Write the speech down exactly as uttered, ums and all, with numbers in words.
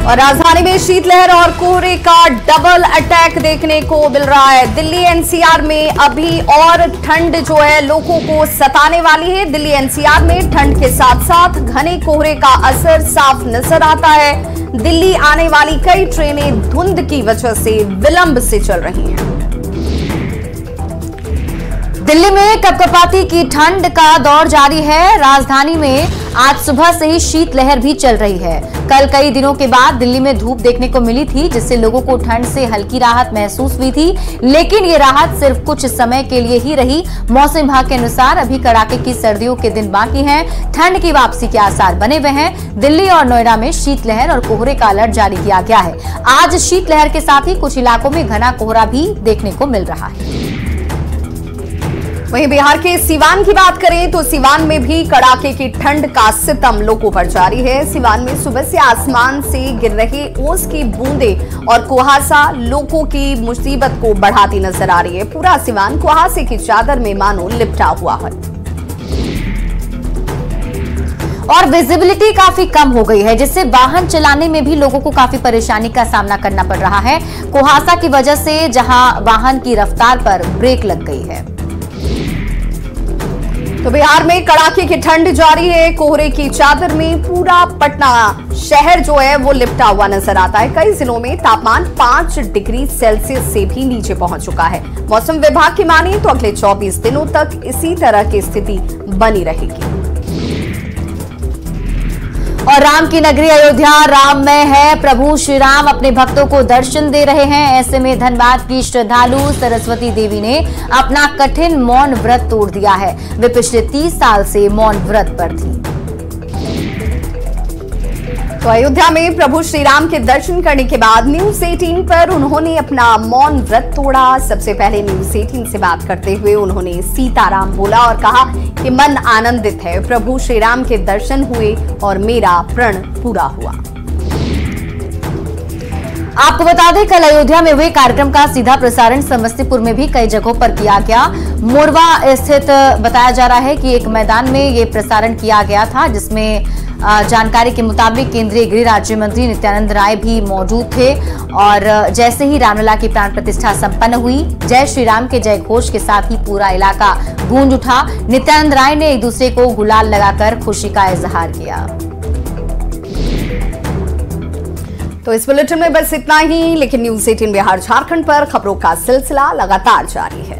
और राजधानी में शीतलहर और कोहरे का डबल अटैक देखने को मिल रहा है। दिल्ली एनसीआर में अभी और ठंड जो है लोगों को सताने वाली है। दिल्ली एनसीआर में ठंड के साथ साथ घने कोहरे का असर साफ नजर आता है। दिल्ली आने वाली कई ट्रेनें धुंध की वजह से विलंब से चल रही हैं। दिल्ली में कपकपाती की ठंड का दौर जारी है। राजधानी में आज सुबह से ही शीतलहर भी चल रही है। कल कई दिनों के बाद दिल्ली में धूप देखने को मिली थी, जिससे लोगों को ठंड से हल्की राहत महसूस हुई थी, लेकिन ये राहत सिर्फ कुछ समय के लिए ही रही। मौसम विभाग के अनुसार अभी कड़ाके की सर्दियों के दिन बाकी हैं। ठंड की वापसी के आसार बने हुए हैं। दिल्ली और नोएडा में शीतलहर और कोहरे का अलर्ट जारी किया गया है। आज शीतलहर के साथ ही कुछ इलाकों में घना कोहरा भी देखने को मिल रहा है। वहीं बिहार के सिवान की बात करें तो सिवान में भी कड़ाके की ठंड का सितम लोगों पर जारी है। सिवान में सुबह से आसमान से गिर रहे ओस की बूंदें और कुहासा लोगों की मुसीबत को बढ़ाती नजर आ रही है। पूरा सिवान कुहासे की चादर में मानो लिपटा हुआ है और विजिबिलिटी काफी कम हो गई है, जिससे वाहन चलाने में भी लोगों को काफी परेशानी का सामना करना पड़ रहा है। कुहासा की वजह से जहां वाहन की रफ्तार पर ब्रेक लग गई है। तो बिहार में कड़ाके की ठंड जारी है। कोहरे की चादर में पूरा पटना शहर जो है वो लिपटा हुआ नजर आता है। कई जिलों में तापमान पांच डिग्री सेल्सियस से भी नीचे पहुंच चुका है। मौसम विभाग की माने तो अगले चौबीस दिनों तक इसी तरह की स्थिति बनी रहेगी। और राम की नगरी अयोध्या राममय है। प्रभु श्री राम अपने भक्तों को दर्शन दे रहे हैं। ऐसे में धनबाद की श्रद्धालु सरस्वती देवी ने अपना कठिन मौन व्रत तोड़ दिया है। वे पिछले तीस साल से मौन व्रत पर थी। तो अयोध्या में प्रभु श्री राम के दर्शन करने के बाद न्यूज अठारह पर उन्होंने अपना मौन व्रत तोड़ा। सबसे पहले न्यूज अठारह से बात करते हुए उन्होंने सीताराम बोला और कहा कि मन आनंदित है। प्रभु श्री राम के दर्शन हुए और मेरा प्रण पूरा हुआ। आपको बता दें, कल अयोध्या में हुए कार्यक्रम का सीधा प्रसारण समस्तीपुर में भी कई जगहों पर किया गया। मोरवा स्थित बताया जा रहा है कि एक मैदान में ये प्रसारण किया गया था, जिसमें जानकारी के मुताबिक केंद्रीय गृह राज्य मंत्री नित्यानंद राय भी मौजूद थे। और जैसे ही रामलला की प्राण प्रतिष्ठा संपन्न हुई, जय श्री राम के जय घोष के साथ ही पूरा इलाका गूंज उठा। नित्यानंद राय ने एक दूसरे को गुलाल लगाकर खुशी का इजहार किया। तो इस बुलेटिन में बस इतना ही, लेकिन न्यूज अठारह बिहार झारखंड पर खबरों का सिलसिला लगातार जारी है।